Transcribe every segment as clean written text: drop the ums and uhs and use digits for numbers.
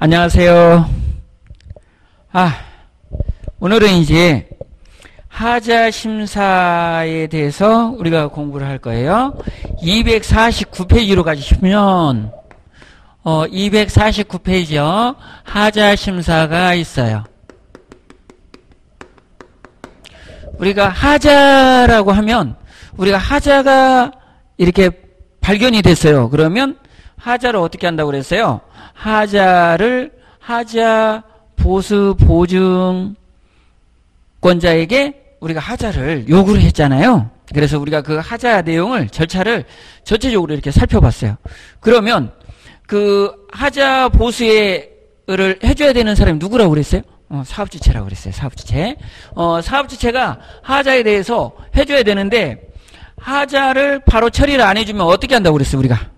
안녕하세요. 오늘은 이제 하자 심사에 대해서 우리가 공부를 할 거예요. 249페이지로 가시면 249페이지요. 하자 심사가 있어요. 우리가 하자라고 하면 우리가 하자가 이렇게 발견이 됐어요. 그러면 하자를 어떻게 한다고 그랬어요? 하자를 하자 보수 보증권자에게 우리가 하자를 요구를 했잖아요. 그래서 우리가 그 하자 내용을 절차를 전체적으로 이렇게 살펴봤어요. 그러면 그 하자 보수를 해줘야 되는 사람이 누구라고 그랬어요? 사업주체라고 그랬어요. 사업주체. 사업주체가 하자에 대해서 해줘야 되는데 하자를 바로 처리를 안 해주면 어떻게 한다고 그랬어요?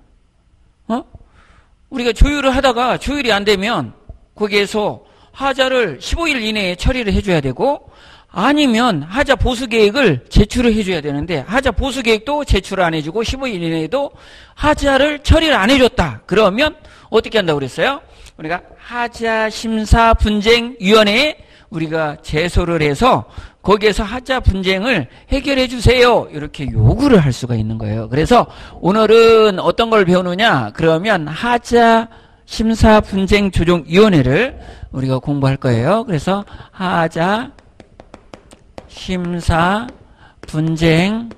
우리가 조율을 하다가 조율이 안 되면 거기에서 하자를 15일 이내에 처리를 해줘야 되고, 아니면 하자 보수 계획을 제출을 해줘야 되는데 하자 보수 계획도 제출을 안 해주고 15일 이내에도 하자를 처리를 안 해줬다. 그러면 어떻게 한다고 그랬어요? 우리가 하자 심사 분쟁위원회에 우리가 제소를 해서 거기에서 하자 분쟁을 해결해 주세요. 이렇게 요구를 할 수가 있는 거예요. 그래서 오늘은 어떤 걸 배우느냐? 그러면 하자 심사 분쟁 조정위원회를 우리가 공부할 거예요. 그래서 하자 심사 분쟁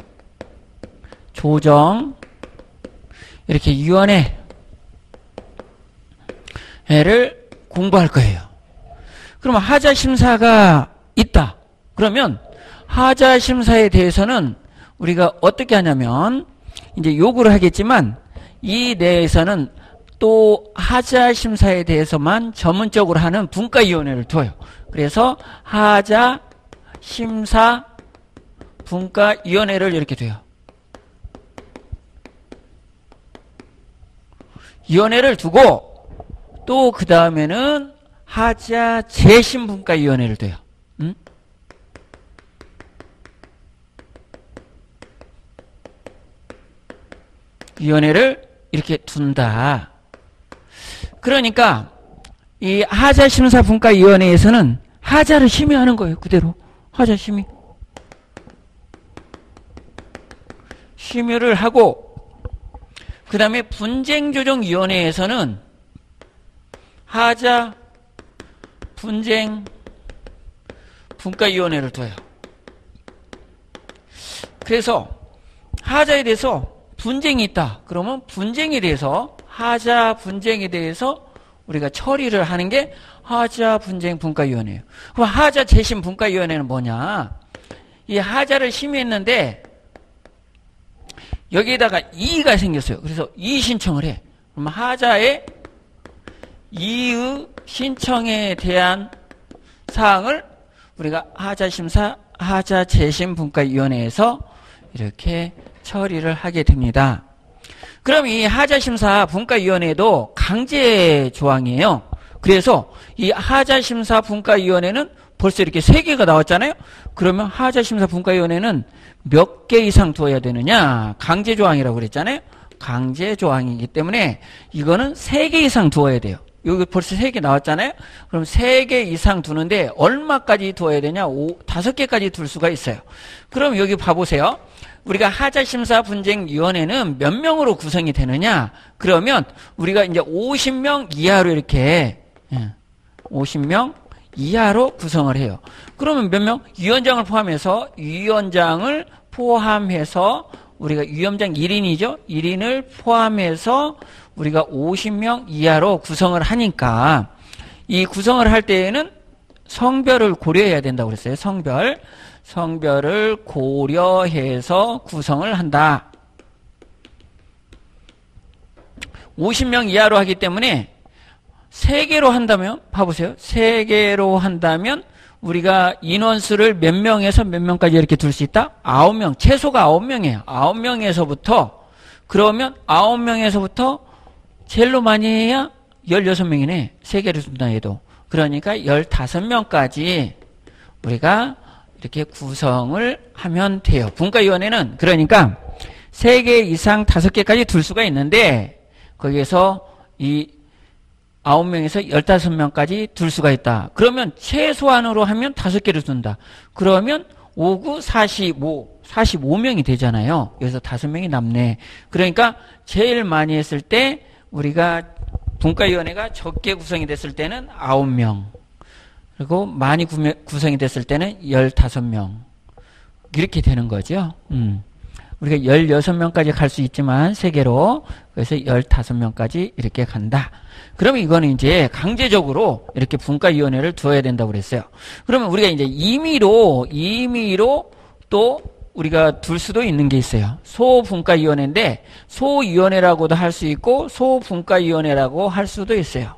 조정 이렇게 위원회를 공부할 거예요. 그러면 하자 심사가 있다. 그러면 하자 심사에 대해서는 우리가 어떻게 하냐면 이제 요구를 하겠지만 이 내에서는 또 하자 심사에 대해서만 전문적으로 하는 분과위원회를 둬요. 그래서 하자 심사 분과위원회를 이렇게 둬요. 위원회를 두고 또 그 다음에는 하자 재심분과위원회를 둬요. 위원회를 이렇게 둔다. 그러니까 이 하자 심사 분과위원회에서는 하자를 심의하는 거예요. 그대로 하자 심의를 하고, 그 다음에 분쟁조정위원회에서는 하자 분쟁 분과위원회를 둬요. 그래서 하자에 대해서 분쟁이 있다. 그러면 분쟁에 대해서 하자 분쟁에 대해서 우리가 처리를 하는 게 하자 분쟁 분과위원회예요. 그럼 하자 재심 분과위원회는 뭐냐? 이 하자를 심의했는데 여기에다가 이의가 생겼어요. 그래서 이의 신청을 해. 그럼 하자의 이의 신청에 대한 사항을 우리가 하자 심사 하자 재심 분과위원회에서 이렇게 처리를 하게 됩니다. 그럼 이 하자심사 분과위원회도 강제 조항이에요. 그래서 이 하자심사 분과위원회는 벌써 이렇게 3개가 나왔잖아요. 그러면 하자심사 분과위원회는 몇 개 이상 두어야 되느냐? 강제 조항이라고 그랬잖아요. 강제 조항이기 때문에 이거는 3개 이상 두어야 돼요. 여기 벌써 3개 나왔잖아요. 그럼 3개 이상 두는데 얼마까지 두어야 되냐? 5개까지 둘 수가 있어요. 그럼 여기 봐보세요. 우리가 하자심사 분쟁위원회는 몇 명으로 구성이 되느냐? 그러면 우리가 이제 50명 이하로 이렇게 50명 이하로 구성을 해요. 그러면 몇 명? 위원장을 포함해서 우리가 위원장 1인이죠? 1인을 포함해서 우리가 50명 이하로 구성을 하니까 이 구성을 할 때에는 성별을 고려해야 된다고 그랬어요. 성별을 고려해서 구성을 한다. 50명 이하로 하기 때문에 3개로 한다면 봐보세요. 3개로 한다면 우리가 인원수를 몇 명에서 몇 명까지 이렇게 둘 수 있다? 9명. 최소가 9명이에요. 9명에서부터 그러면 9명에서부터 제일로 많이 해야 16명이네. 3개를 준다 해도. 그러니까 15명까지 우리가 이렇게 구성을 하면 돼요. 분과위원회는 그러니까 3개 이상 5개까지 둘 수가 있는데 거기에서 이 9명에서 15명까지 둘 수가 있다. 그러면 최소한으로 하면 5개를 둔다. 그러면 5, 9, 45명이 되잖아요. 여기서 5명이 남네. 그러니까 제일 많이 했을 때 우리가 분과위원회가 적게 구성이 됐을 때는 9명. 그리고 많이 구성이 됐을 때는 15명. 이렇게 되는 거죠. 우리가 16명까지 갈 수 있지만 세개로 그래서 15명까지 이렇게 간다. 그러면 이거는 이제 강제적으로 이렇게 분과위원회를 두어야 된다고 그랬어요. 그러면 우리가 이제 임의로 또 우리가 둘 수도 있는 게 있어요. 소분과위원회인데 소위원회라고도 할 수 있고 소분과위원회라고 할 수도 있어요.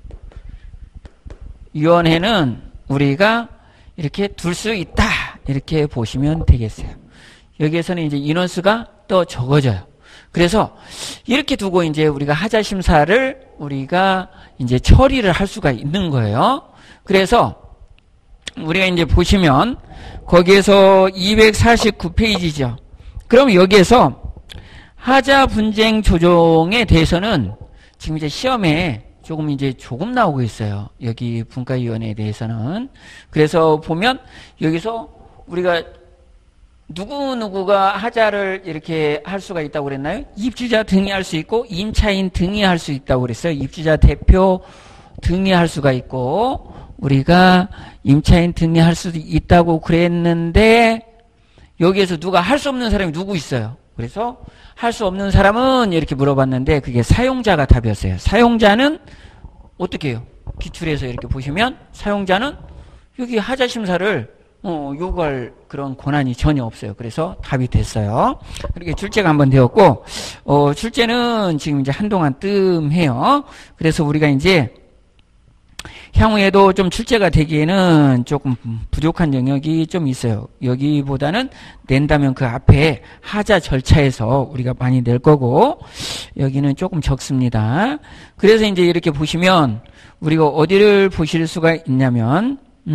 위원회는 우리가 이렇게 둘 수 있다. 이렇게 보시면 되겠어요. 여기에서는 이제 인원수가 또 적어져요. 그래서 이렇게 두고 이제 우리가 하자 심사를 우리가 이제 처리를 할 수가 있는 거예요. 그래서 우리가 이제 보시면 거기에서 249페이지죠. 그럼 여기에서 하자 분쟁 조정에 대해서는 지금 이제 시험에 조금 나오고 있어요. 여기 분과위원회에 대해서는. 그래서 보면 여기서 우리가 누구누구가 하자를 이렇게 할 수가 있다고 그랬나요? 입주자 등이 할 수 있고 임차인 등이 할 수 있다고 그랬어요. 입주자 대표 등이 할 수가 있고 우리가 임차인 등이 할 수도 있다고 그랬는데 여기에서 누가 할 수 없는 사람이 누구 있어요? 그래서 할 수 없는 사람은 이렇게 물어봤는데 그게 사용자가 답이었어요. 사용자는 어떻게 해요? 기출에서 이렇게 보시면 사용자는 여기 하자 심사를 요구할 그런 권한이 전혀 없어요. 그래서 답이 됐어요. 이렇게 출제가 한번 되었고, 출제는 지금 이제 한동안 뜸해요. 그래서 우리가 이제 향후에도 좀 출제가 되기에는 조금 부족한 영역이 좀 있어요. 여기보다는 낸다면 그 앞에 하자 절차에서 우리가 많이 낼 거고, 여기는 조금 적습니다. 그래서 이제 이렇게 보시면 우리가 어디를 보실 수가 있냐면,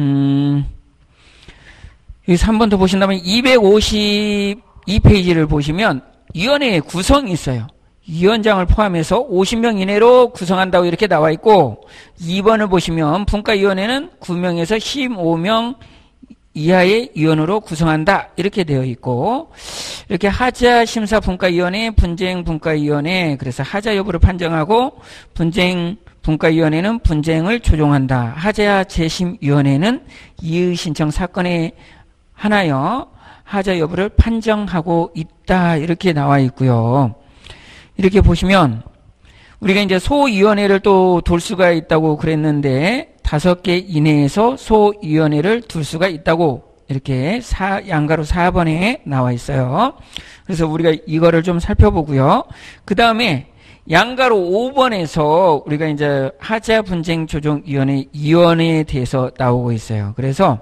여기서 한 번 더 보신다면 252페이지를 보시면 위원회의 구성이 있어요. 위원장을 포함해서 50명 이내로 구성한다고 이렇게 나와 있고 2번을 보시면 분과위원회는 9명에서 15명 이하의 위원으로 구성한다 이렇게 되어 있고 이렇게 하자 심사 분과위원회, 분쟁 분과위원회 그래서 하자 여부를 판정하고 분쟁 분과위원회는 분쟁을 조정한다. 하자 재심위원회는 이의 신청 사건에 하나여 하자 여부를 판정하고 있다 이렇게 나와 있고요. 이렇게 보시면 우리가 이제 소위원회를 또 둘 수가 있다고 그랬는데 5개 이내에서 소위원회를 둘 수가 있다고 이렇게 양가로 4번에 나와 있어요. 그래서 우리가 이거를 좀 살펴보고요. 그 다음에 양가로 5번에서 우리가 이제 하자 분쟁 조정위원회 위원회에 대해서 나오고 있어요. 그래서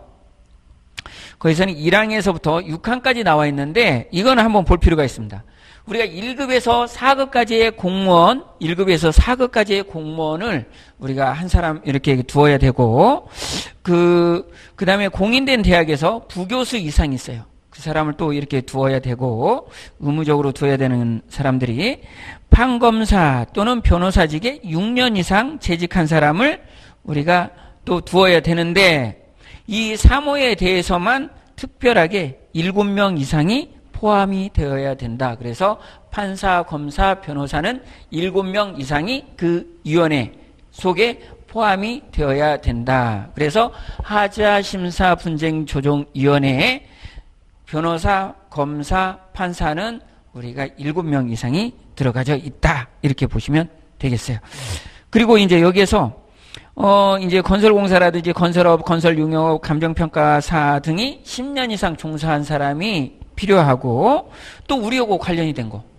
거기서는 1항에서부터 6항까지 나와 있는데 이거는 한번 볼 필요가 있습니다. 우리가 1급에서 4급까지의 공무원, 1급에서 4급까지의 공무원을 우리가 한 사람 이렇게 두어야 되고 그 다음에 공인된 대학에서 부교수 이상이 있어요. 그 사람을 또 이렇게 두어야 되고 의무적으로 두어야 되는 사람들이 판검사 또는 변호사직에 6년 이상 재직한 사람을 우리가 또 두어야 되는데 이 사모에 대해서만 특별하게 7명 이상이 포함이 되어야 된다. 그래서 판사, 검사, 변호사는 7명 이상이 그 위원회 속에 포함이 되어야 된다. 그래서 하자 심사 분쟁 조정 위원회에 변호사, 검사, 판사는 우리가 7명 이상이 들어가져 있다. 이렇게 보시면 되겠어요. 그리고 이제 여기에서 이제 건설공사라든지 건설업, 건설융업, 감정평가사 등이 10년 이상 종사한 사람이 필요하고 또 우리하고 관련이 된 거.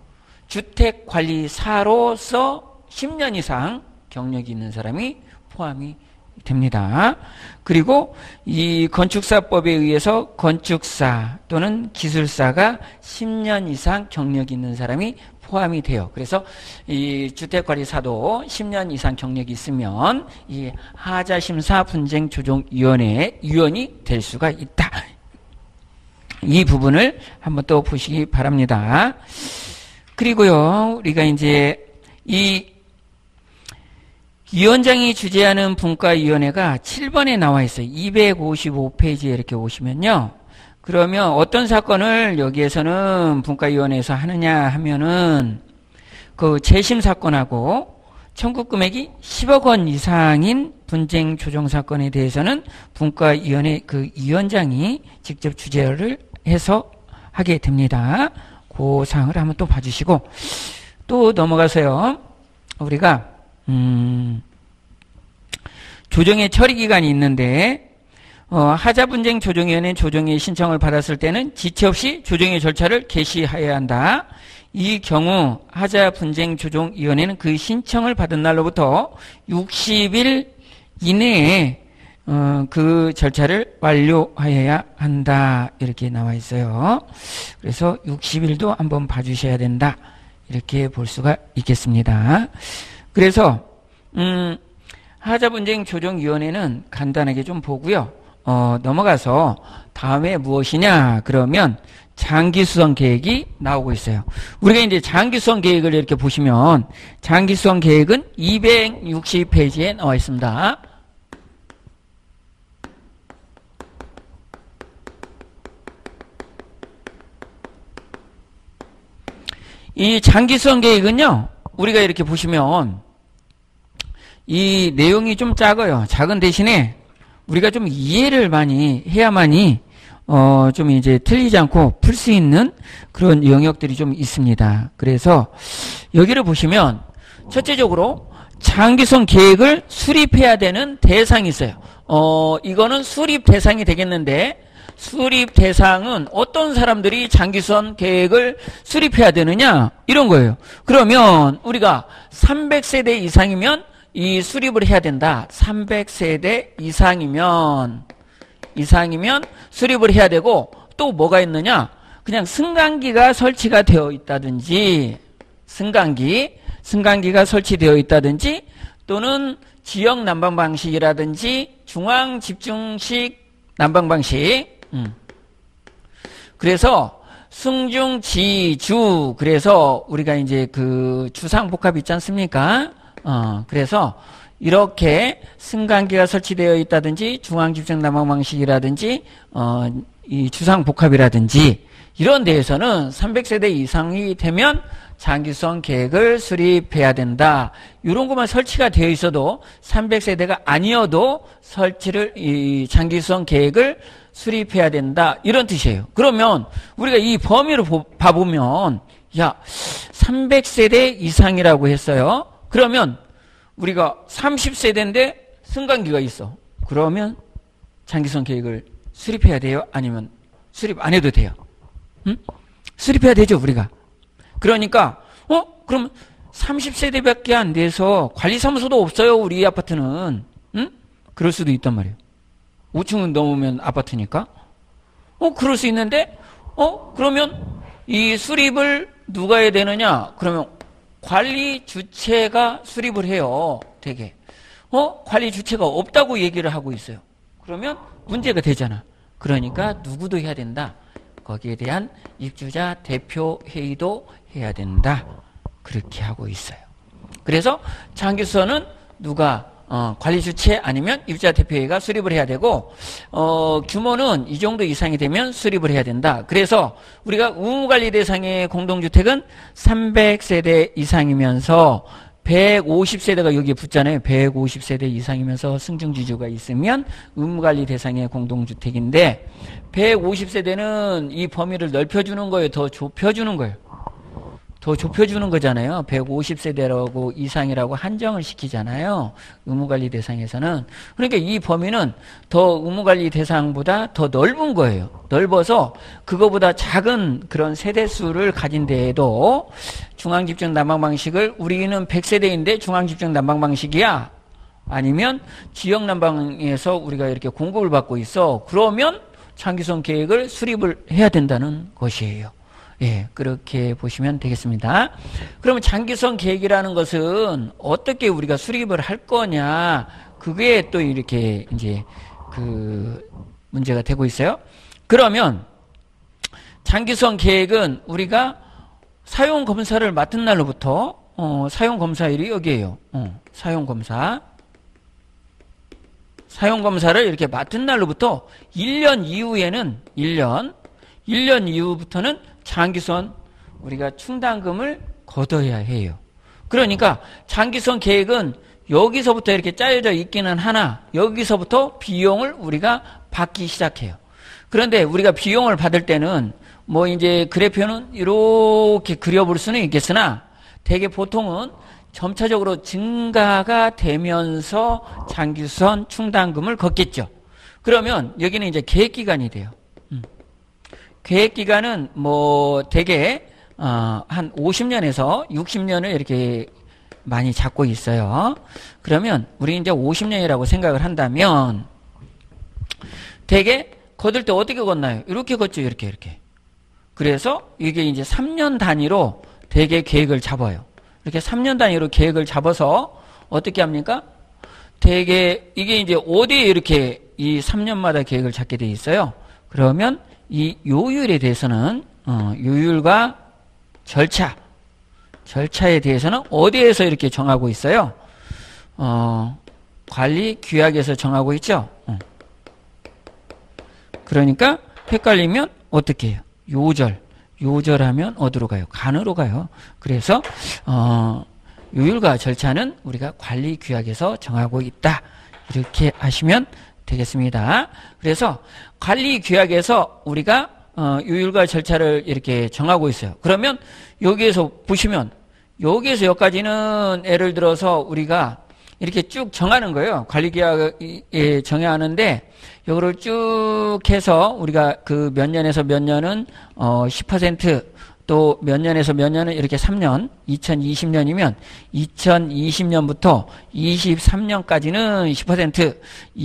주택관리사로서 10년 이상 경력이 있는 사람이 포함이 됩니다. 그리고 이 건축사법에 의해서 건축사 또는 기술사가 10년 이상 경력이 있는 사람이 포함이 돼요. 그래서 이 주택관리사도 10년 이상 경력이 있으면 이 하자심사 분쟁조정위원회의 위원이 될 수가 있다. 이 부분을 한번 또 보시기 바랍니다. 그리고요, 우리가 이제 이 위원장이 주재하는 분과위원회가 7번에 나와 있어요. 255페이지에 이렇게 오시면요. 그러면 어떤 사건을 여기에서는 분과위원회에서 하느냐 하면은 그 재심 사건하고 청구 금액이 10억 원 이상인 분쟁 조정 사건에 대해서는 분과위원회 그 위원장이 직접 주재를 해서 하게 됩니다. 그 사항을 한번 또 봐주시고 또 넘어가서요. 우리가 조정의 처리 기간이 있는데 하자분쟁 조정위원회 조정의 신청을 받았을 때는 지체 없이 조정의 절차를 개시해야 한다. 이 경우 하자분쟁 조정위원회는 그 신청을 받은 날로부터 60일 이내에 그 절차를 완료하여야 한다. 이렇게 나와 있어요. 그래서 60일도 한번 봐주셔야 된다. 이렇게 볼 수가 있겠습니다. 그래서 하자분쟁 조정위원회는 간단하게 좀 보고요. 넘어가서 다음에 무엇이냐 그러면 장기수선 계획이 나오고 있어요. 우리가 이제 장기수선 계획을 이렇게 보시면 장기수선 계획은 260페이지에 나와 있습니다. 이 장기수선 계획은요, 우리가 이렇게 보시면 이 내용이 좀 작아요. 작은 대신에 우리가 좀 이해를 많이 해야만이 좀 이제 틀리지 않고 풀 수 있는 그런 영역들이 좀 있습니다. 그래서 여기를 보시면 첫째적으로 장기수선 계획을 수립해야 되는 대상이 있어요. 이거는 수립 대상이 되겠는데 수립 대상은 어떤 사람들이 장기수선 계획을 수립해야 되느냐 이런 거예요. 그러면 우리가 300세대 이상이면 이 수립을 해야 된다. 300세대 이상이면 수립을 해야 되고 또 뭐가 있느냐? 그냥 승강기가 설치가 되어 있다든지 승강기가 설치되어 있다든지 또는 지역 난방 방식이라든지 중앙 집중식 난방 방식. 그래서 승중 지주 그래서 우리가 이제 그 주상복합 있지 않습니까? 그래서 이렇게 승강기가 설치되어 있다든지 중앙집중 난방 방식이라든지 이 주상복합이라든지 이런 데에서는 300세대 이상이 되면 장기수선 계획을 수립해야 된다. 이런 것만 설치가 되어 있어도 300세대가 아니어도 이 장기수선 계획을 수립해야 된다. 이런 뜻이에요. 그러면 우리가 이 범위를 봐보면 야 300세대 이상이라고 했어요. 그러면 우리가 30세대인데 승강기가 있어. 그러면 장기수선 계획을 수립해야 돼요? 아니면 수립 안 해도 돼요? 응? 수립해야 되죠, 우리가. 그러니까 그럼 30세대밖에 안 돼서 관리사무소도 없어요, 우리 아파트는. 응? 그럴 수도 있단 말이에요. 5층은 넘으면 아파트니까. 그럴 수 있는데 그러면 이 수립을 누가 해야 되느냐? 그러면 관리 주체가 수립을 해요. 되게. 관리 주체가 없다고 얘기를 하고 있어요. 그러면 문제가 되잖아. 그러니까 누구도 해야 된다. 거기에 대한 입주자 대표 회의도 해야 된다. 그렇게 하고 있어요. 그래서 장기수선은 누가 관리 주체 아니면 입주자 대표 회의가 수립을 해야 되고 규모는 이 정도 이상이 되면 수립을 해야 된다. 그래서 우리가 의무관리 대상의 공동주택은 300세대 이상이면서 150세대가 여기에 붙잖아요. 150세대 이상이면서 승중지주가 있으면 의무관리 대상의 공동주택인데 150세대는 이 범위를 넓혀주는 거예요. 더 좁혀주는 거예요. 더 좁혀주는 거잖아요. 150세대라고 이상이라고 한정을 시키잖아요. 의무관리 대상에서는. 그러니까 이 범위는 더 의무관리 대상보다 더 넓은 거예요. 넓어서 그거보다 작은 그런 세대수를 가진 데에도 중앙집중 난방방식을 우리는 100세대인데 중앙집중 난방방식이야. 아니면 지역난방에서 우리가 이렇게 공급을 받고 있어. 그러면 장기수선 계획을 수립을 해야 된다는 것이에요. 예, 그렇게 보시면 되겠습니다. 그러면 장기수선 계획이라는 것은 어떻게 우리가 수립을 할 거냐, 그게 또 이렇게 이제 그 문제가 되고 있어요. 그러면 장기수선 계획은 우리가 사용 검사를 맡은 날로부터 사용검사일이 여기에요. 사용검사. 사용검사를 이렇게 맡은 날로부터 1년 이후에는 1년 이후부터는 장기선 우리가 충당금을 걷어야 해요. 그러니까 장기선 계획은 여기서부터 이렇게 짜여져 있기는 하나 여기서부터 비용을 우리가 받기 시작해요. 그런데 우리가 비용을 받을 때는 뭐 이제 그래프는 이렇게 그려볼 수는 있겠으나 대개 보통은 점차적으로 증가가 되면서 장기선 충당금을 걷겠죠. 그러면 여기는 이제 계획기간이 돼요. 계획기간은 뭐 대개 한 50년에서 60년을 이렇게 많이 잡고 있어요. 그러면 우리 이제 50년이라고 생각을 한다면 대개 걷을 때 어떻게 걷나요? 이렇게 걷죠. 이렇게. 그래서 이게 이제 3년 단위로 대개 계획을 잡아요. 이렇게 3년 단위로 계획을 잡아서 어떻게 합니까? 대개 이게 이제 어디에 이렇게 이 3년마다 계획을 잡게 돼 있어요. 그러면 이 요율에 대해서는 요율과 절차에 대해서는 어디에서 이렇게 정하고 있어요? 관리 규약에서 정하고 있죠. 그러니까 헷갈리면 어떻게 해요? 요절하면 어디로 가요? 간으로 가요. 그래서 요율과 절차는 우리가 관리 규약에서 정하고 있다. 이렇게 하시면 되겠습니다. 그래서 관리 규약에서 우리가 요율과 절차를 이렇게 정하고 있어요. 그러면 여기에서 보시면 여기에서 여기까지는 예를 들어서 우리가 이렇게 쭉 정하는 거예요. 관리 규약에 정해야 하는데 이거를 쭉 해서 우리가 그 몇 년에서 몇 년은 10% 또 몇 년에서 몇 년은 이렇게 3년 2020년이면 2020년부터 23년까지는 10%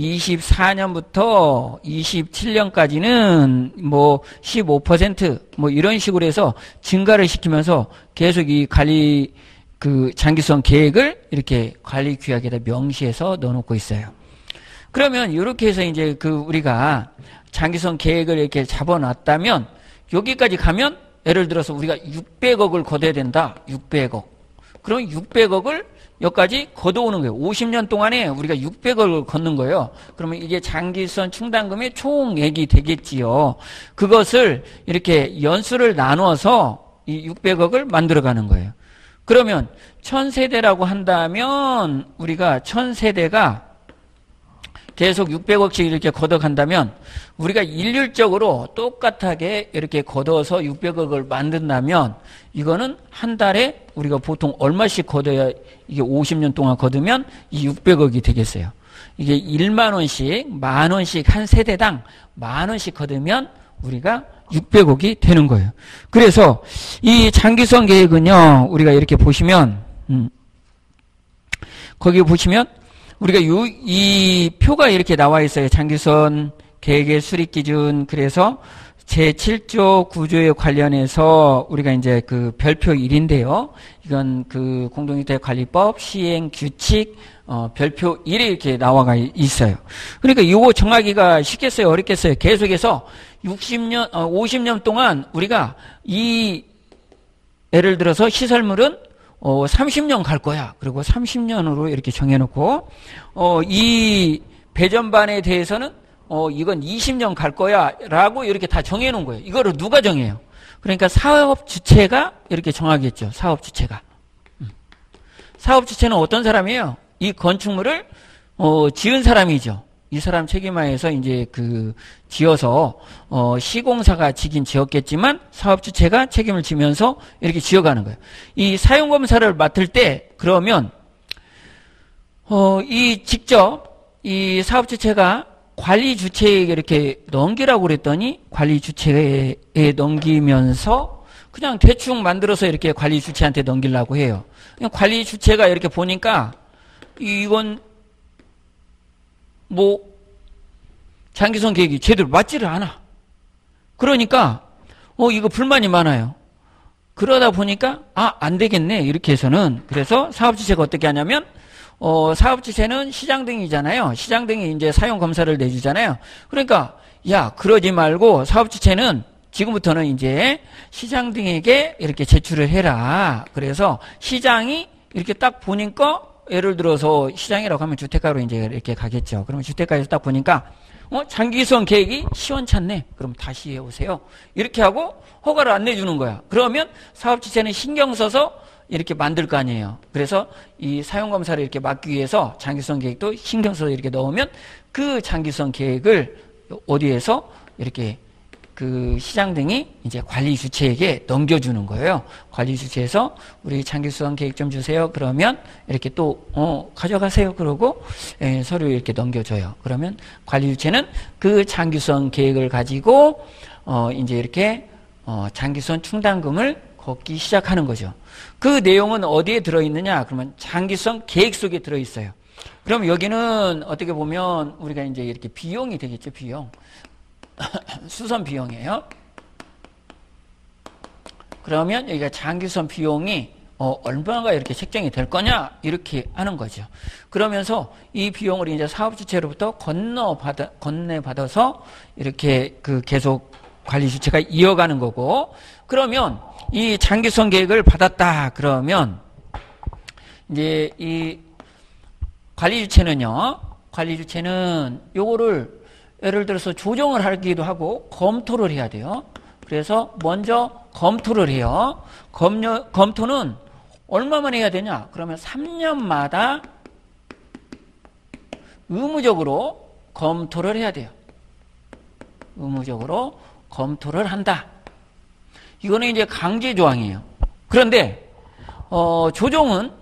24년부터 27년까지는 뭐 15% 뭐 이런 식으로 해서 증가를 시키면서 계속 이 관리 그 장기성 계획을 이렇게 관리 규약에다 명시해서 넣어놓고 있어요. 그러면 이렇게 해서 이제 그 우리가 장기성 계획을 이렇게 잡아놨다면 여기까지 가면 예를 들어서 우리가 600억을 걷어야 된다. 600억. 그럼 600억을 여기까지 걷어오는 거예요. 50년 동안에 우리가 600억을 걷는 거예요. 그러면 이게 장기선 충당금의 총액이 되겠지요. 그것을 이렇게 연수를 나눠서 이 600억을 만들어가는 거예요. 그러면 1000세대라고 한다면 우리가 1000세대가 계속 600억씩 이렇게 걷어간다면 우리가 일률적으로 똑같하게 이렇게 걷어서 600억을 만든다면 이거는 한 달에 우리가 보통 얼마씩 걷어야 이게 50년 동안 걷으면 이 600억이 되겠어요. 이게 1만 원씩 만 원씩 한 세대당 만 원씩 걷으면 우리가 600억이 되는 거예요. 그래서 이 장기성 계획은요 우리가 이렇게 보시면 거기 보시면 우리가 이 표가 이렇게 나와 있어요. 장기선 계획의 수립 기준. 그래서 제7조 9조에 관련해서 우리가 이제 그 별표 1인데요. 이건 그 공동주택관리법 시행 규칙 별표 1에 이렇게 나와가 있어요. 그러니까 이거 정하기가 쉽겠어요? 어렵겠어요? 계속해서 50년 동안 우리가 이 예를 들어서 시설물은 30년 갈 거야. 그리고 30년으로 이렇게 정해놓고, 이 배전반에 대해서는, 이건 20년 갈 거야. 라고 이렇게 다 정해놓은 거예요. 이거를 누가 정해요? 그러니까 사업 주체가 이렇게 정하겠죠. 사업 주체가. 사업 주체는 어떤 사람이에요? 이 건축물을, 지은 사람이죠. 이 사람 책임하에서 이제 그 지어서 시공사가 지긴 지었겠지만 사업 주체가 책임을 지면서 이렇게 지어가는 거예요. 이 사용 검사를 맡을 때 그러면 이 직접 이 사업 주체가 관리 주체에게 이렇게 넘기라고 그랬더니 관리 주체에 넘기면서 그냥 대충 만들어서 이렇게 관리 주체한테 넘기려고 해요. 그냥 관리 주체가 이렇게 보니까 이건 뭐 장기선 계획이 제대로 맞지를 않아. 그러니까 이거 불만이 많아요. 그러다 보니까 안 되겠네 이렇게 해서는. 그래서 사업주체가 어떻게 하냐면 사업주체는 시장등이잖아요. 시장등이 이제 사용검사를 내주잖아요. 그러니까 야 그러지 말고 사업주체는 지금부터는 이제 시장 등에게 이렇게 제출을 해라. 그래서 시장이 이렇게 딱 보니까 예를 들어서 시장이라고 하면 주택가로 이제 이렇게 가겠죠. 그러면 주택가에서 딱 보니까 장기성 계획이 시원찮네. 그럼 다시 해오세요. 이렇게 하고 허가를 안 내주는 거야. 그러면 사업지체는 신경 써서 이렇게 만들 거 아니에요. 그래서 이 사용검사를 이렇게 막기 위해서 장기성 계획도 신경 써서 이렇게 넣으면 그 장기성 계획을 어디에서 이렇게 그 시장 등이 이제 관리 주체에게 넘겨주는 거예요. 관리 주체에서 우리 장기성 계획 좀 주세요. 그러면 이렇게 또 가져가세요. 그러고 서류 이렇게 넘겨줘요. 그러면 관리 주체는 그 장기성 계획을 가지고 이제 이렇게 장기성 충당금을 걷기 시작하는 거죠. 그 내용은 어디에 들어있느냐? 그러면 장기성 계획 속에 들어있어요. 그럼 여기는 어떻게 보면 우리가 이제 이렇게 비용이 되겠죠. 비용. 수선 비용이에요. 그러면 여기가 장기선 비용이 얼마가 이렇게 책정이 될 거냐 이렇게 하는 거죠. 그러면서 이 비용을 이제 사업주체로부터 건네받아서 이렇게 그 계속 관리 주체가 이어가는 거고, 그러면 이 장기선 계획을 받았다 그러면 이제 이 관리 주체는 요거를 예를 들어서 조정을 하기도 하고 검토를 해야 돼요. 그래서 먼저 검토를 해요. 검토는 얼마만 해야 되냐? 그러면 3년마다 의무적으로 검토를 해야 돼요. 의무적으로 검토를 한다. 이거는 이제 강제 조항이에요. 그런데 조정은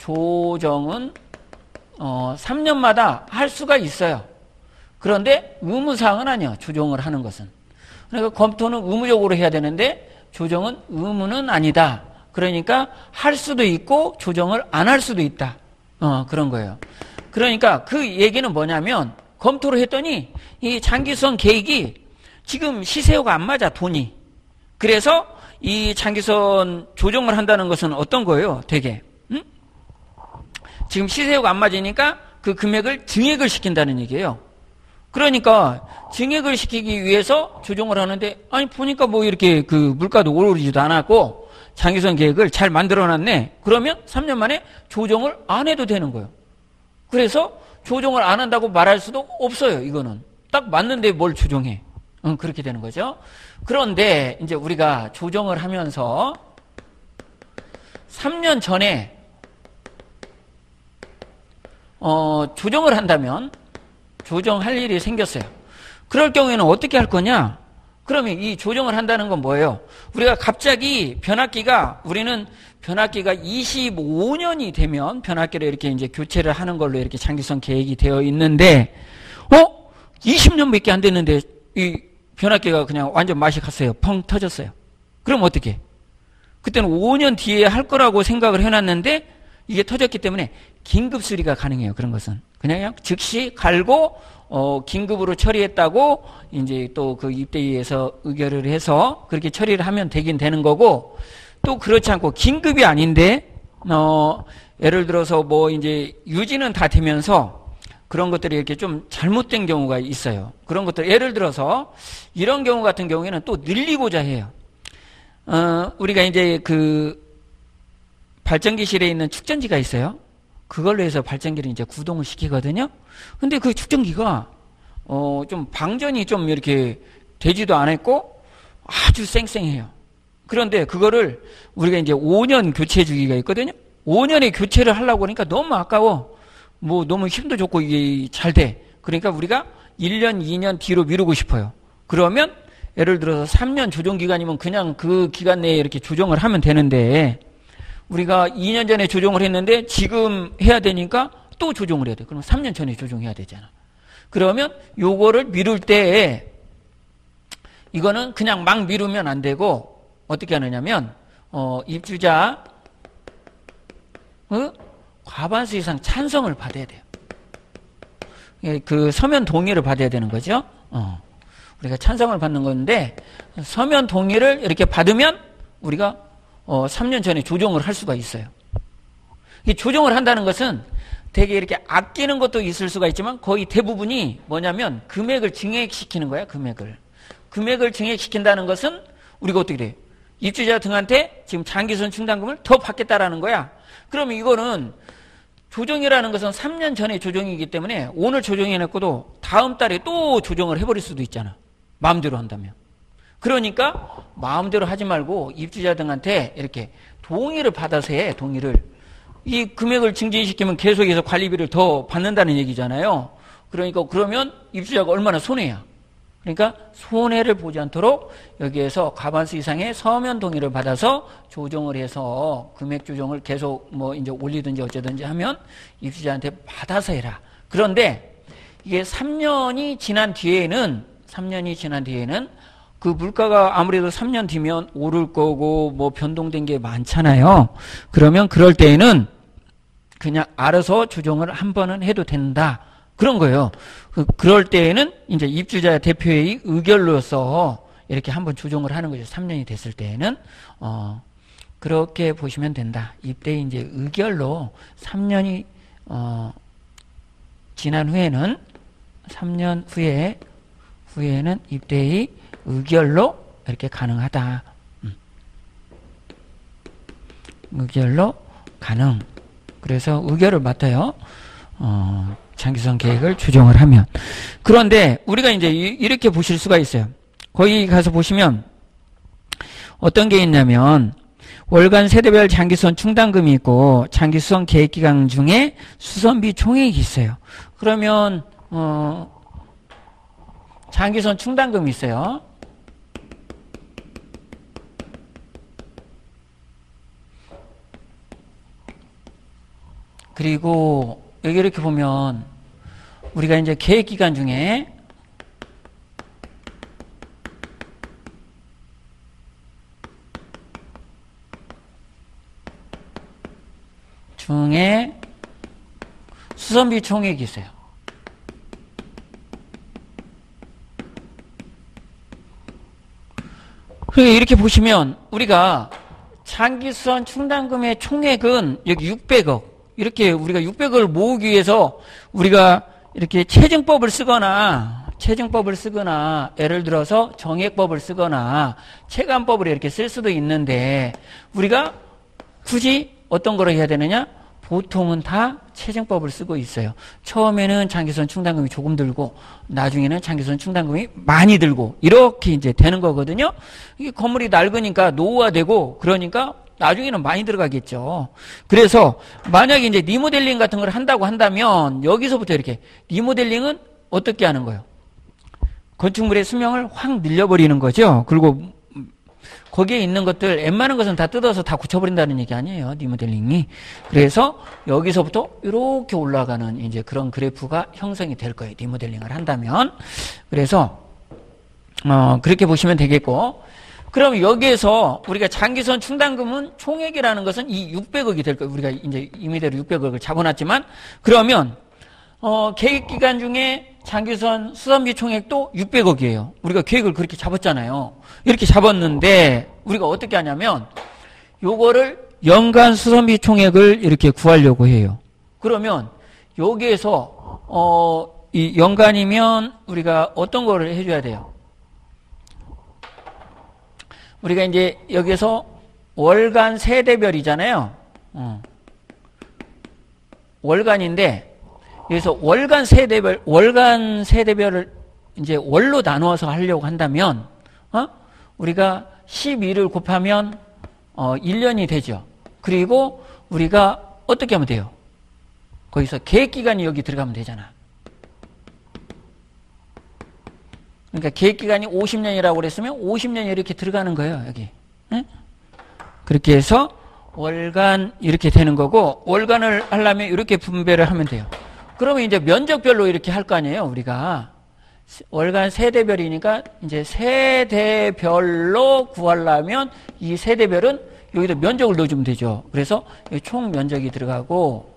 3년마다 할 수가 있어요. 그런데 의무사항은 아니에요. 조정을 하는 것은. 그러니까 검토는 의무적으로 해야 되는데 조정은 의무는 아니다. 그러니까 할 수도 있고 조정을 안 할 수도 있다. 그런 거예요. 그러니까 그 얘기는 뭐냐면 검토를 했더니 이 장기선 계획이 지금 시세가 안 맞아, 돈이. 그래서 이 장기선 조정을 한다는 것은 어떤 거예요? 되게. 지금 시세가 안 맞으니까 그 금액을 증액을 시킨다는 얘기예요. 그러니까 증액을 시키기 위해서 조정을 하는데, 아니 보니까 뭐 이렇게 그 물가도 오르지도 않았고 장기선 계획을 잘 만들어놨네. 그러면 3년 만에 조정을 안 해도 되는 거예요. 그래서 조정을 안 한다고 말할 수도 없어요. 이거는 딱 맞는데 뭘 조정해. 그렇게 되는 거죠. 그런데 이제 우리가 조정을 하면서 3년 전에 조정을 한다면 조정할 일이 생겼어요. 그럴 경우에는 어떻게 할 거냐? 그러면 이 조정을 한다는 건 뭐예요? 우리가 갑자기 우리는 변압기가 25년이 되면 변압기를 이렇게 이제 교체를 하는 걸로 이렇게 장기성 계획이 되어 있는데, 20년밖에 안 됐는데 이 변압기가 그냥 완전 맛이 갔어요. 펑 터졌어요. 그럼 어떻게? 그때는 5년 뒤에 할 거라고 생각을 해놨는데 이게 터졌기 때문에 긴급 수리가 가능해요. 그런 것은 그냥 즉시 갈고 긴급으로 처리했다고 이제 또 그 입대위에서 의결을 해서 그렇게 처리를 하면 되긴 되는 거고, 또 그렇지 않고 긴급이 아닌데 예를 들어서 뭐 이제 유지는 다 되면서 그런 것들이 이렇게 좀 잘못된 경우가 있어요. 그런 것들 예를 들어서 이런 경우 같은 경우에는 또 늘리고자 해요. 우리가 이제 그 발전기실에 있는 축전기가 있어요. 그걸로 해서 발전기를 이제 구동을 시키거든요. 근데 그 축전기가 좀 방전이 좀 이렇게 되지도 않았고 아주 쌩쌩해요. 그런데 그거를 우리가 이제 5년 교체 주기가 있거든요. 5년에 교체를 하려고 하니까 너무 아까워. 뭐 너무 힘도 좋고 이게 잘 돼. 그러니까 우리가 1년, 2년 뒤로 미루고 싶어요. 그러면 예를 들어서 3년 조정 기간이면 그냥 그 기간 내에 이렇게 조정을 하면 되는데, 우리가 2년 전에 조정을 했는데 지금 해야 되니까 또 조정을 해야 돼. 그러면 3년 전에 조정해야 되잖아. 그러면 요거를 미룰 때 이거는 그냥 막 미루면 안 되고 어떻게 하느냐면 입주자 과반수 이상 찬성을 받아야 돼요. 그 서면 동의를 받아야 되는 거죠. 우리가 찬성을 받는 건데 서면 동의를 이렇게 받으면 우리가 3년 전에 조정을 할 수가 있어요. 이 조정을 한다는 것은 되게 이렇게 아끼는 것도 있을 수가 있지만 거의 대부분이 뭐냐면 금액을 증액시키는 거야. 금액을 금액을 증액시킨다는 것은 우리가 어떻게 돼요? 입주자 등한테 지금 장기선 충당금을 더 받겠다라는 거야. 그러면 이거는 조정이라는 것은 3년 전에 조정이기 때문에 오늘 조정해놓고도 다음 달에 또 조정을 해버릴 수도 있잖아. 마음대로 한다면. 그러니까 마음대로 하지 말고 입주자 등한테 이렇게 동의를 받아서 해. 동의를. 이 금액을 증진시키면 계속해서 관리비를 더 받는다는 얘기잖아요. 그러니까 그러면 입주자가 얼마나 손해야. 그러니까 손해를 보지 않도록 여기에서 과반수 이상의 서면 동의를 받아서 조정을 해서 금액 조정을 계속 뭐 이제 올리든지 어쩌든지 하면 입주자한테 받아서 해라. 그런데 이게 3년이 지난 뒤에는 그 물가가 아무래도 3년 뒤면 오를 거고 뭐 변동된 게 많잖아요. 그러면 그럴 때에는 그냥 알아서 조정을 한 번은 해도 된다. 그런 거예요. 그럴 때에는 이제 입주자 대표회의 의결로서 이렇게 한번 조정을 하는 거죠. 3년이 됐을 때에는. 그렇게 보시면 된다. 이때 이제 의결로 3년이, 지난 후에는, 3년 후에는 입대의 의결로 이렇게 가능하다. 의결로 가능. 그래서 의결을 맡아요. 장기선 계획을 조정을 하면. 그런데 우리가 이제 이렇게 보실 수가 있어요. 거기 가서 보시면 어떤 게 있냐면 월간 세대별 장기선 충당금이 있고 장기수선 계획기간 중에 수선비 총액이 있어요. 그러면 장기선 충당금이 있어요. 그리고 여기 이렇게 보면 우리가 이제 계획기간 중에 수선비 총액이 있어요. 그러니까 이렇게 보시면 우리가 장기수선 충당금의 총액은 여기 600억 이렇게 우리가 600억을 모으기 위해서 우리가 이렇게 체증법을 쓰거나 예를 들어서 정액법을 쓰거나 체감법을 이렇게 쓸 수도 있는데 우리가 굳이 어떤 거로 해야 되느냐? 보통은 다 체증법을 쓰고 있어요. 처음에는 장기수선 충당금이 조금 들고 나중에는 장기수선 충당금이 많이 들고 이렇게 이제 되는 거거든요. 이게 건물이 낡으니까 노후화되고 그러니까 나중에는 많이 들어가겠죠. 그래서 만약에 이제 리모델링 같은 걸 한다고 한다면 여기서부터 이렇게 리모델링은 어떻게 하는 거예요? 건축물의 수명을 확 늘려버리는 거죠. 그리고 거기에 있는 것들 웬만한 것은 다 뜯어서 다 고쳐버린다는 얘기 아니에요. 리모델링이. 그래서 여기서부터 이렇게 올라가는 이제 그런 그래프가 형성이 될 거예요. 리모델링을 한다면. 그래서 그렇게 보시면 되겠고 그럼 여기에서 우리가 장기선 충당금은 총액이라는 것은 이 600억이 될 거예요. 우리가 이제 임의대로 600억을 잡아놨지만 그러면 계획기간 중에 장기선 수선비 총액도 600억이에요. 우리가 계획을 그렇게 잡았잖아요. 이렇게 잡았는데 우리가 어떻게 하냐면 요거를 연간 수선비 총액을 이렇게 구하려고 해요. 그러면 여기에서 이 연간이면 우리가 어떤 거를 해줘야 돼요? 우리가 이제 여기서 월간 세대별이잖아요. 월간인데 여기서 월간 세대별을 이제 월로 나누어서 하려고 한다면 우리가 12를 곱하면 1년이 되죠. 그리고 우리가 어떻게 하면 돼요? 거기서 계획기간이 여기 들어가면 되잖아. 그러니까 계획기간이 50년이라고 그랬으면 50년이 이렇게 들어가는 거예요. 여기. 응? 그렇게 해서 월간 이렇게 되는 거고 월간을 하려면 이렇게 분배를 하면 돼요. 그러면 이제 면적별로 이렇게 할 거 아니에요. 우리가. 월간 세대별이니까 이제 세대별로 구하려면 이 세대별은 여기다 면적을 넣어주면 되죠. 그래서 총 면적이 들어가고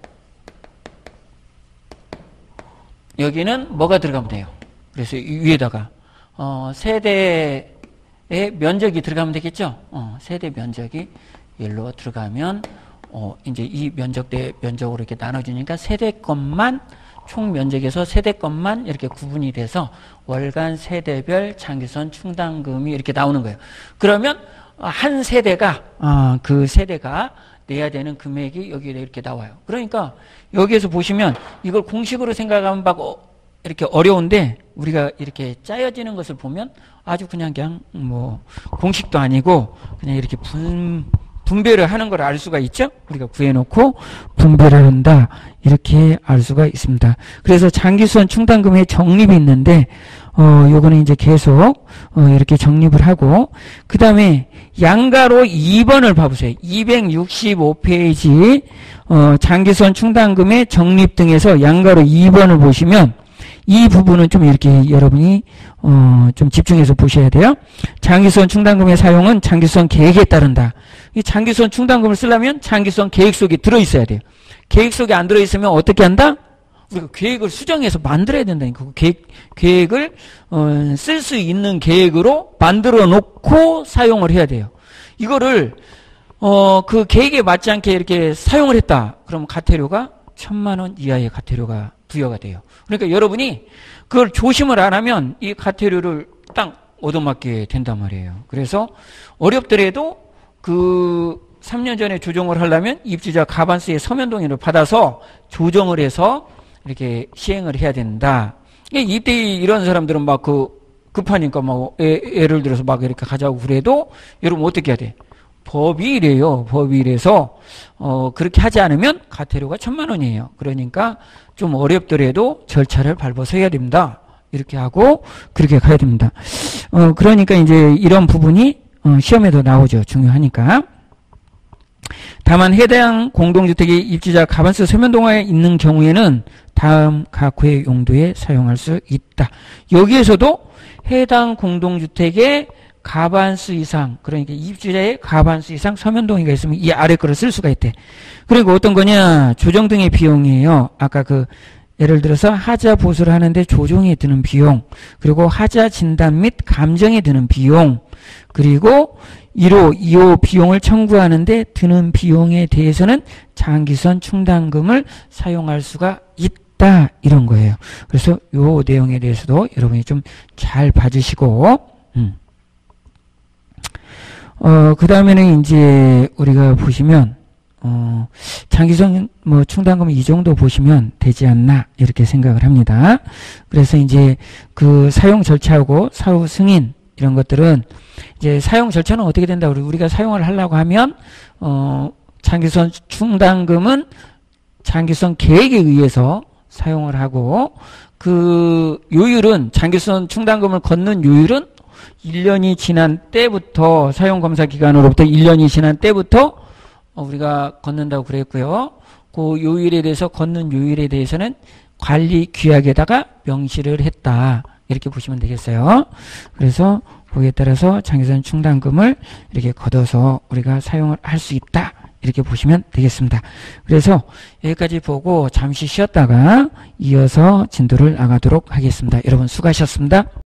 여기는 뭐가 들어가면 돼요. 그래서 위에다가 세대의 면적이 들어가면 되겠죠. 세대 면적이 일로 들어가면 이제 이 면적 대 면적으로 이렇게 나눠주니까 세대 것만 총 면적에서 세대권만 이렇게 구분이 돼서 월간 세대별 장기선 충당금이 이렇게 나오는 거예요. 그러면 한 세대가 그 세대가 내야 되는 금액이 여기에 이렇게 나와요. 그러니까 여기에서 보시면 이걸 공식으로 생각하면 막 이렇게 어려운데 우리가 이렇게 짜여지는 것을 보면 아주 그냥 뭐 공식도 아니고 그냥 이렇게 분배를 하는 걸 알 수가 있죠. 우리가 구해놓고 분배를 한다 이렇게 알 수가 있습니다. 그래서 장기수선 충당금의 정립이 있는데 요거는 이제 계속 이렇게 정립을 하고 그 다음에 양가로 2번을 봐보세요. 265페이지 장기수선 충당금의 정립 등에서 양가로 2번을 보시면 이 부분은 좀 이렇게 여러분이 좀 집중해서 보셔야 돼요. 장기수선 충당금의 사용은 장기수선 계획에 따른다. 이 장기수선 충당금을 쓰려면 장기수선 계획 속에 들어있어야 돼요. 계획 속에 안 들어있으면 어떻게 한다? 우리가 계획을 수정해서 만들어야 된다니까. 그 계획을 쓸 수 있는 계획으로 만들어 놓고 사용을 해야 돼요. 이거를 그 계획에 맞지 않게 이렇게 사용을 했다. 그럼 과태료가 1,000만 원 이하의 과태료가 부여가 돼요. 그러니까 여러분이 그걸 조심을 안 하면 이 과태료를 딱 얻어맞게 된단 말이에요. 그래서 어렵더라도 그 3년 전에 조정을 하려면 입주자 가반수의 서면 동의를 받아서 조정을 해서 이렇게 시행을 해야 된다. 이때 이런 사람들은 막 급하니까 막 예를 들어서 막 이렇게 가자고 그래도 여러분 어떻게 해야 돼? 법이 이래요. 법이 이래서 그렇게 하지 않으면 과태료가 1,000만 원이에요. 그러니까 좀 어렵더라도 절차를 밟아서 해야 됩니다. 이렇게 하고 그렇게 가야 됩니다. 그러니까 이제 이런 부분이 시험에도 나오죠. 중요하니까. 다만 해당 공동주택의 입주자 가반수 서면동화에 있는 경우에는 다음 각 회 용도에 사용할 수 있다. 여기에서도 해당 공동주택의 가반수 이상, 그러니까 입주자의 가반수 이상 서면동의가 있으면 이 아래 거를 쓸 수가 있대. 그리고 어떤 거냐? 조정 등의 비용이에요. 아까 예를 들어서 하자 보수를 하는데 조정에 드는 비용, 그리고 하자 진단 및 감정에 드는 비용, 그리고 1호, 2호 비용을 청구하는데 드는 비용에 대해서는 장기수선 충당금을 사용할 수가 있다. 이런 거예요. 그래서 요 내용에 대해서도 여러분이 좀 잘 봐주시고, 그 다음에는 이제 우리가 보시면, 장기수선 충당금 이 정도 보시면 되지 않나, 이렇게 생각을 합니다. 그래서 이제 그 사용 절차하고 사후 승인, 이런 것들은 이제 사용 절차는 어떻게 된다. 우리가 사용을 하려고 하면, 장기수선 충당금은 장기수선 계획에 의해서 사용을 하고, 그 요율은 장기수선 충당금을 걷는 요율은 1년이 지난 때부터 사용검사 기간으로부터 1년이 지난 때부터 우리가 걷는다고 그랬고요. 그 요율에 대해서 걷는 요율에 대해서는 관리 규약에다가 명시를 했다. 이렇게 보시면 되겠어요. 그래서 거기에 따라서 장기수선 충당금을 이렇게 걷어서 우리가 사용을 할 수 있다. 이렇게 보시면 되겠습니다. 그래서 여기까지 보고 잠시 쉬었다가 이어서 진도를 나가도록 하겠습니다. 여러분 수고하셨습니다.